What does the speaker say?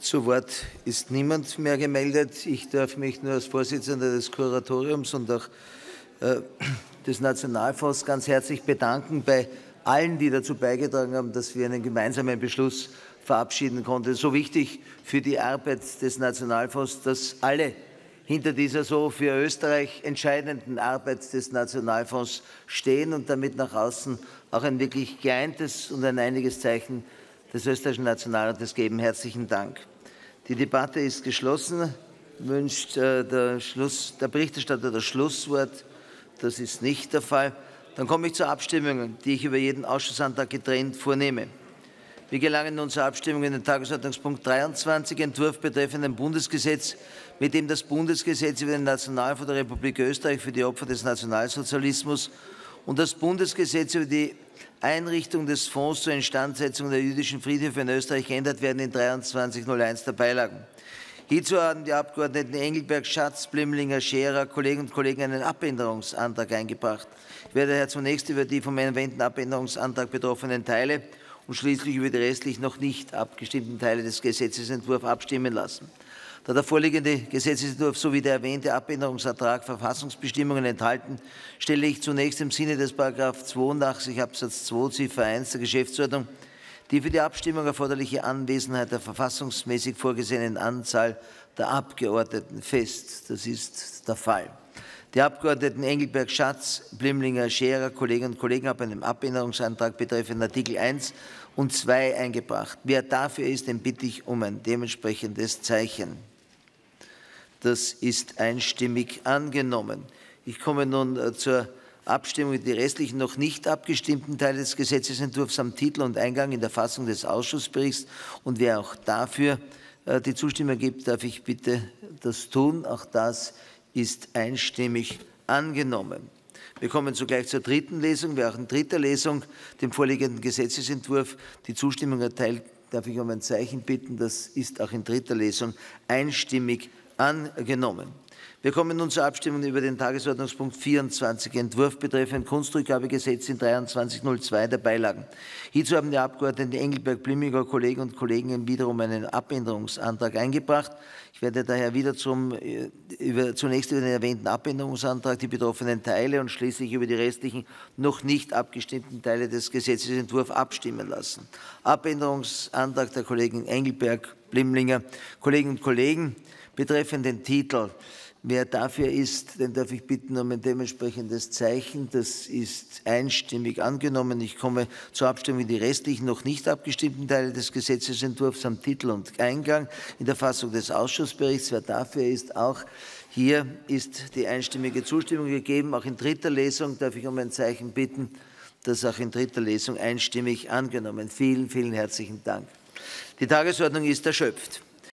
Zu Wort ist niemand mehr gemeldet. Ich darf mich nur als Vorsitzender des Kuratoriums und auch des Nationalfonds ganz herzlich bedanken bei allen, die dazu beigetragen haben, dass wir einen gemeinsamen Beschluss verabschieden konnten. So wichtig für die Arbeit des Nationalfonds, dass alle hinter dieser so für Österreich entscheidenden Arbeit des Nationalfonds stehen und damit nach außen auch ein wirklich geeintes und ein einiges Zeichen des österreichischen Nationalrates geben. Herzlichen Dank. Die Debatte ist geschlossen. Wünscht der Berichterstatter das Schlusswort? Das ist nicht der Fall. Dann komme ich zur Abstimmung, die ich über jeden Ausschussantrag getrennt vornehme. Wir gelangen nun zur Abstimmung in den Tagesordnungspunkt 23, Entwurf betreffend ein Bundesgesetz, mit dem das Bundesgesetz über den Nationalfonds der Republik Österreich für die Opfer des Nationalsozialismus und das Bundesgesetz über die Einrichtung des Fonds zur Instandsetzung der jüdischen Friedhöfe in Österreich geändert werden in 2301 der Beilagen. Hierzu haben die Abgeordneten Engelberg, Schatz, Blimlinger, Scherer, Kolleginnen und Kollegen einen Abänderungsantrag eingebracht. Ich werde daher zunächst über die vom erwähnten Abänderungsantrag betroffenen Teile und schließlich über die restlich noch nicht abgestimmten Teile des Gesetzesentwurfs abstimmen lassen. Da der vorliegende Gesetzesentwurf sowie der erwähnte Abänderungsantrag Verfassungsbestimmungen enthalten, stelle ich zunächst im Sinne des § 82 Absatz 2 Ziffer 1 der Geschäftsordnung die für die Abstimmung erforderliche Anwesenheit der verfassungsmäßig vorgesehenen Anzahl der Abgeordneten fest. Das ist der Fall. Die Abgeordneten Engelberg, Schatz, Blimlinger, Scherer, Kolleginnen und Kollegen haben einen Abänderungsantrag betreffend Artikel 1 und 2 eingebracht. Wer dafür ist, den bitte ich um ein dementsprechendes Zeichen. Das ist einstimmig angenommen. Ich komme nun zur Abstimmung über die restlichen noch nicht abgestimmten Teile des Gesetzesentwurfs am Titel und Eingang in der Fassung des Ausschussberichts. Und wer auch dafür die Zustimmung gibt, darf ich bitte das tun. Auch das ist einstimmig angenommen. Wir kommen zugleich zur dritten Lesung. Wer auch in dritter Lesung dem vorliegenden Gesetzesentwurf die Zustimmung erteilt, darf ich um ein Zeichen bitten. Das ist auch in dritter Lesung einstimmig angenommen. Wir kommen nun zur Abstimmung über den Tagesordnungspunkt 24, Entwurf betreffend Kunstrückgabegesetz in 2302 der Beilagen. Hierzu haben die Abgeordneten Engelberg, Blimminger, Kolleginnen und Kollegen wiederum einen Abänderungsantrag eingebracht. Ich werde daher wieder zunächst über den erwähnten Abänderungsantrag, die betroffenen Teile und schließlich über die restlichen noch nicht abgestimmten Teile des Gesetzesentwurfs abstimmen lassen. Abänderungsantrag der Kollegen Engelberg, Blimlinger, Kolleginnen und Kollegen betreffend den Titel. Wer dafür ist, den darf ich bitten um ein dementsprechendes Zeichen. Das ist einstimmig angenommen. Ich komme zur Abstimmung über die restlichen noch nicht abgestimmten Teile des Gesetzesentwurfs am Titel und Eingang in der Fassung des Ausschussberichts. Wer dafür ist, auch hier ist die einstimmige Zustimmung gegeben. Auch in dritter Lesung darf ich um ein Zeichen bitten. Das ist auch in dritter Lesung einstimmig angenommen. Vielen, vielen herzlichen Dank. Die Tagesordnung ist erschöpft.